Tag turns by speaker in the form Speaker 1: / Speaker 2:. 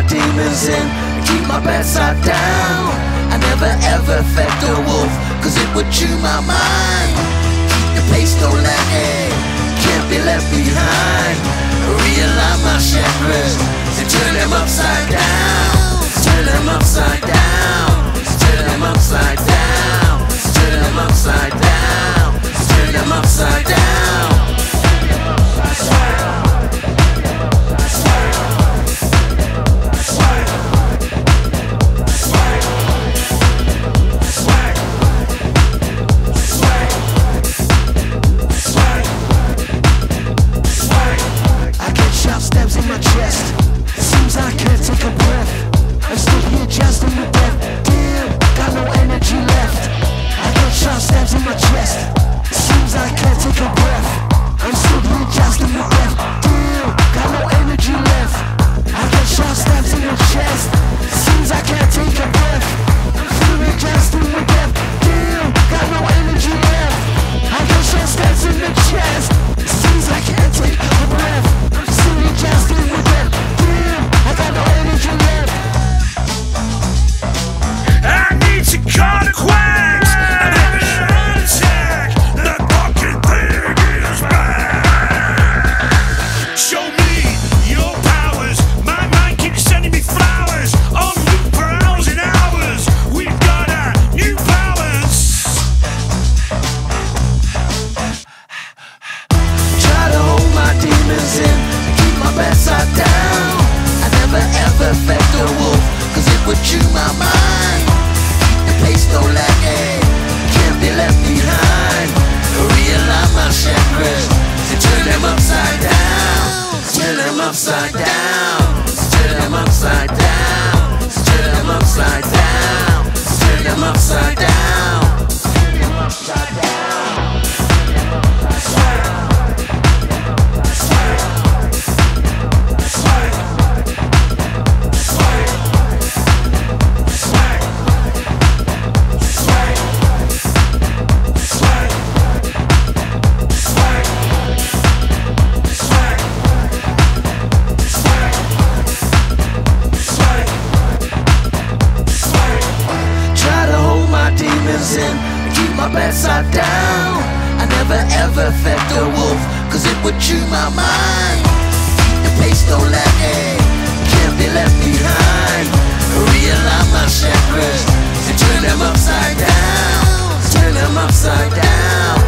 Speaker 1: demons in and keep my bad side down. I never ever fed the wolf, cause it would chew my mind. Keep the pace, don't let it, can't be left behind. Realign my chakras and turn them upside down. Turn them upside down. Turn them upside down. Turn them upside down. Turn them upside down. Stabs in my chest, it seems I can't take a breath. I'm still here just in the death. Damn, got no energy left. I get sharp stabs in my chest, it seems I can't take a breath. I'm still here just in the death. Damn, got no energy left. I get sharp stabs in my chest, it seems I can't take a breath. I'm feeling just in the death. Damn, got no energy left. I get sharp stabs in the chest, it seems I can't take a breath. Just in the death. Damn, I got no energy left.
Speaker 2: I need to call the quacks. I'm having a heart attack. The fucking thing is back. Show me your powers. My mind keeps sending me flowers. On loop for hours and hours. We've got a new balance.
Speaker 1: Try to hold my demons in, my bad side down. I never ever fed the wolf, cause it would chew my mind. Keep the pace, don't let it, can't be left behind. Realign my chakras and turn them upside down. Turn them upside down. Turn them upside down. Turn them upside down. Turn them upside down. Turn them upside down. In and keep my bad side down. I never ever fed the wolf, cause it would chew my mind. Keep the pace, don't let it, can't be left behind. Realign my chakras and turn them upside down. Turn them upside down.